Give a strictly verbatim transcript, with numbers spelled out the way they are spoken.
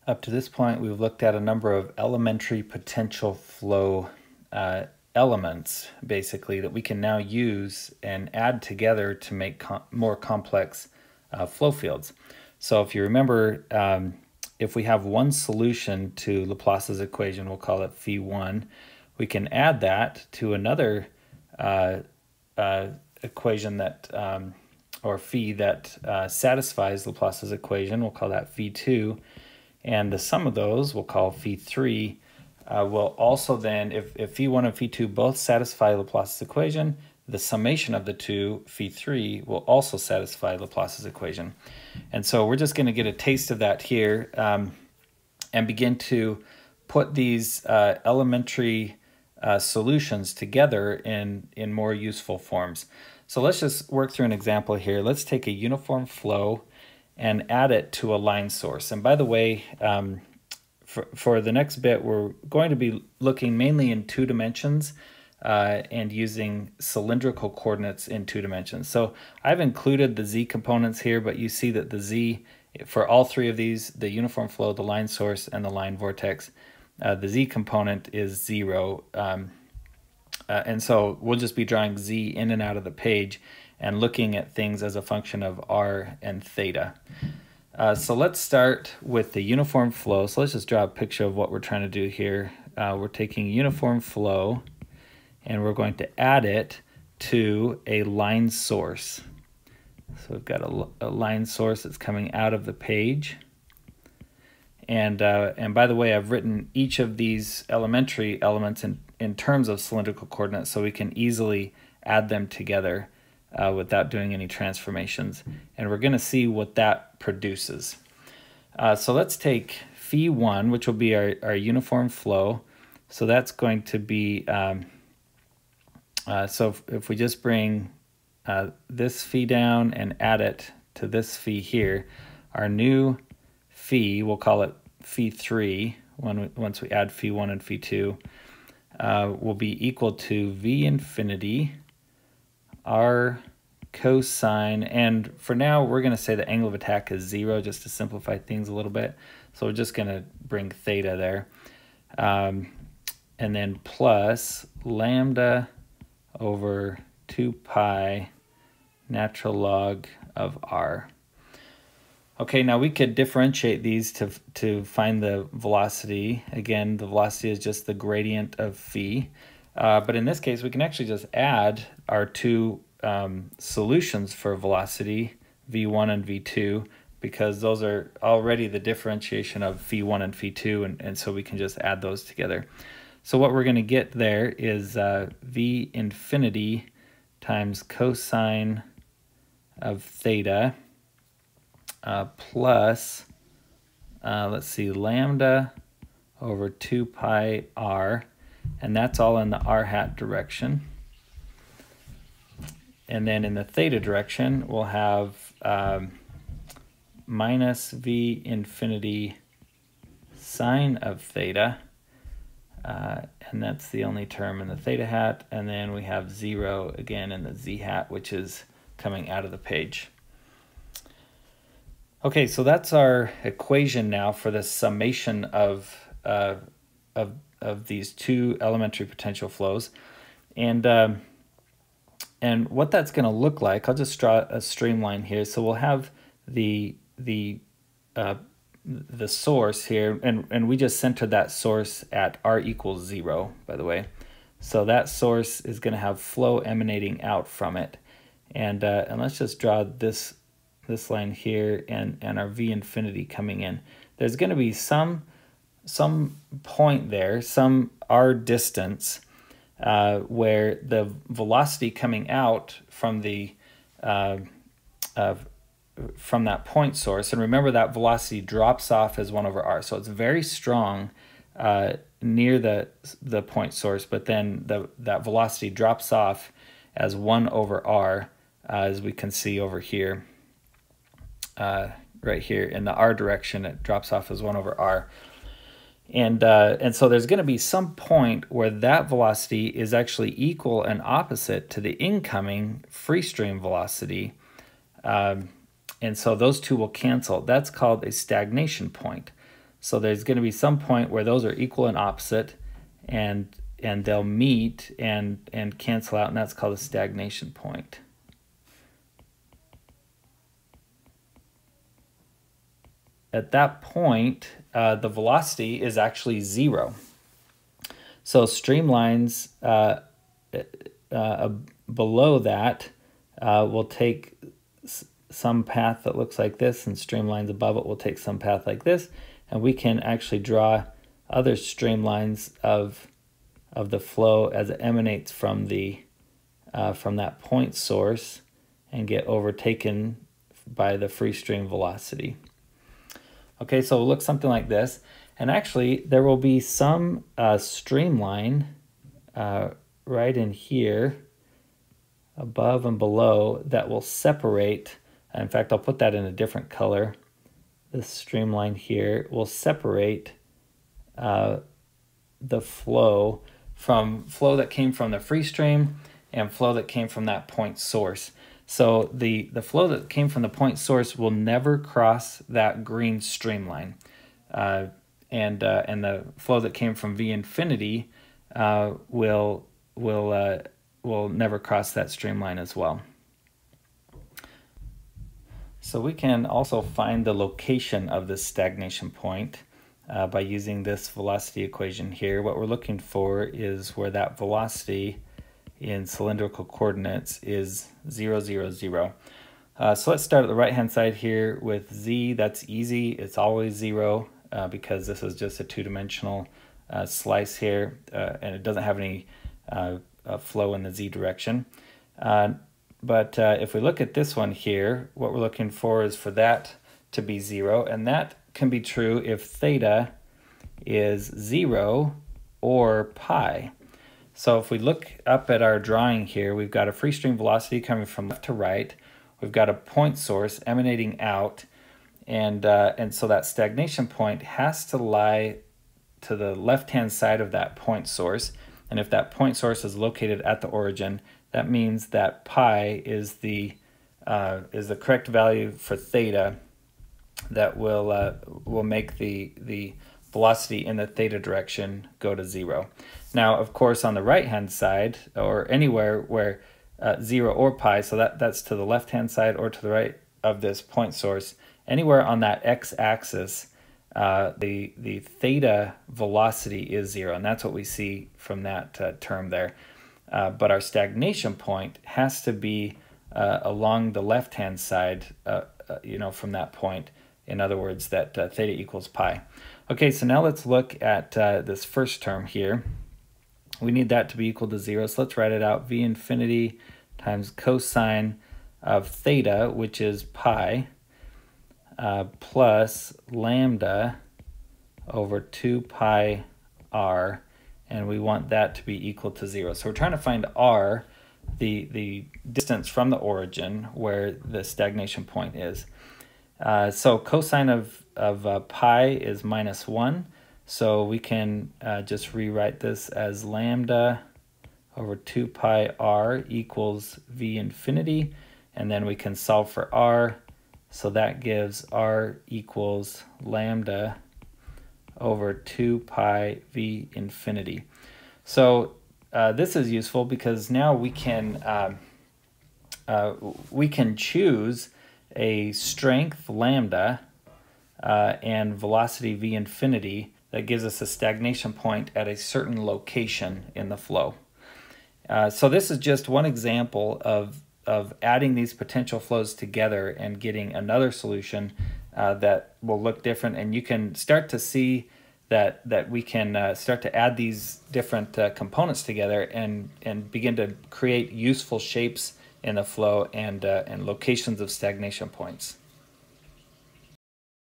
Up to this point, we've looked at a number of elementary potential flow uh, elements, basically, that we can now use and add together to make com more complex uh, flow fields. So if you remember, um, if we have one solution to Laplace's equation, we'll call it phi one, we can add that to another uh, uh, equation that, um, or phi that uh, satisfies Laplace's equation. We'll call that phi two. And the sum of those, we'll call phi three, uh, will also then, if, if phi one and phi two both satisfy Laplace's equation, the summation of the two, phi three, will also satisfy Laplace's equation. And so we're just going to get a taste of that here um, and begin to put these uh, elementary uh, solutions together in, in more useful forms. So let's just work through an example here. Let's take a uniform flow and add it to a line source. And by the way, um, for, for the next bit, we're going to be looking mainly in two dimensions uh, and using cylindrical coordinates in two dimensions. So I've included the z components here, but you see that the z, for all three of these, the uniform flow, the line source, and the line vortex, uh, the z component is zero. Um, uh, and so we'll just be drawing z in and out of the page and looking at things as a function of r and theta. Uh, so let's start with the uniform flow. So let's just draw a picture of what we're trying to do here. Uh, we're taking uniform flow and we're going to add it to a line source. So we've got a, a line source that's coming out of the page. And, uh, and by the way, I've written each of these elementary elements in, in terms of cylindrical coordinates so we can easily add them together Uh, without doing any transformations. And we're going to see what that produces. Uh, so let's take phi one, which will be our, our uniform flow. So that's going to be, um, uh, so if, if we just bring uh, this phi down and add it to this phi here, our new phi, we'll call it phi three, when we, once we add phi one and phi two, uh, will be equal to v infinity r cosine, and for now we're going to say the angle of attack is zero just to simplify things a little bit. So we're just going to bring theta there. Um, and then plus lambda over two pi natural log of r. Okay, now we could differentiate these to, to find the velocity. Again, the velocity is just the gradient of phi. Uh, but in this case, we can actually just add our two um, solutions for velocity, v one and v two, because those are already the differentiation of phi one and phi two, and, and so we can just add those together. So what we're going to get there is uh, v infinity times cosine of theta uh, plus, uh, let's see, lambda over two pi r, and that's all in the r hat direction. And then in the theta direction, we'll have um, minus v infinity sine of theta, uh, and that's the only term in the theta hat. And then we have zero again in the z hat, which is coming out of the page. Okay, so that's our equation now for the summation of, uh, of, of these two elementary potential flows. And um, And what that's going to look like, I'll just draw a streamline here. So we'll have the the uh, the source here, and, and we just centered that source at r equals zero, by the way. So that source is going to have flow emanating out from it. And, uh, and let's just draw this, this line here and, and our v infinity coming in. There's going to be some, some point there, some r distance, Uh, where the velocity coming out from the uh, uh, from that point source, and remember that velocity drops off as one over r, so it's very strong uh, near the the point source, but then the that velocity drops off as one over r, uh, as we can see over here, uh, right here in the r direction, it drops off as one over r. And, uh, and so there's going to be some point where that velocity is actually equal and opposite to the incoming free stream velocity. Um, and so those two will cancel. That's called a stagnation point. So there's going to be some point where those are equal and opposite, and and they'll meet and and cancel out, and that's called a stagnation point. At that point, uh, the velocity is actually zero. So streamlines uh, uh, below that uh, will take some path that looks like this, and streamlines above it will take some path like this, and we can actually draw other streamlines of of the flow as it emanates from the uh, from that point source and get overtaken by the free stream velocity. Okay, so it'll look something like this, and actually there will be some uh, streamline uh, right in here above and below that will separate. In fact, I'll put that in a different color. This streamline here will separate uh, the flow from flow that came from the free stream and flow that came from that point source. So the, the flow that came from the point source will never cross that green streamline. Uh, and, uh, and the flow that came from V infinity uh, will, will, uh, will never cross that streamline as well. So we can also find the location of this stagnation point uh, by using this velocity equation here. What we're looking for is where that velocity in cylindrical coordinates is zero, zero, zero. Uh, so let's start at the right hand side here with z. That's easy. It's always zero uh, because this is just a two-dimensional uh, slice here, uh, and it doesn't have any uh, uh, flow in the z direction. Uh, But uh, if we look at this one here, what we're looking for is for that to be zero, and that can be true if theta is zero or pi. So if we look up at our drawing here, we've got a free stream velocity coming from left to right. We've got a point source emanating out, and, uh, and so that stagnation point has to lie to the left-hand side of that point source. And if that point source is located at the origin, that means that pi is the uh, is the correct value for theta that will uh, will make the the velocity in the theta direction go to zero. Now, of course, on the right hand side, or anywhere where uh, zero or pi, so that that's to the left hand side or to the right of this point source, anywhere on that x-axis, uh, the the theta velocity is zero, and that's what we see from that uh, term there. Uh, but our stagnation point has to be uh, along the left-hand side, uh, uh, you know, from that point. In other words, that uh, theta equals pi. Okay, so now let's look at uh, this first term here. We need that to be equal to zero, so let's write it out. V infinity times cosine of theta, which is pi, uh, plus lambda over two pi r, and we want that to be equal to zero. So we're trying to find r, the, the distance from the origin where the stagnation point is. Uh, so cosine of, of uh, pi is minus one, so we can uh, just rewrite this as lambda over two pi r equals v infinity, and then we can solve for r, so that gives r equals lambda over two pi v infinity. So uh, this is useful because now we can uh, uh, we can choose a strength lambda uh, and velocity v infinity that gives us a stagnation point at a certain location in the flow. Uh, so this is just one example of of adding these potential flows together and getting another solution uh, that will look different, and you can start to see that that we can uh, start to add these different uh, components together and and begin to create useful shapes in the flow and uh, and locations of stagnation points.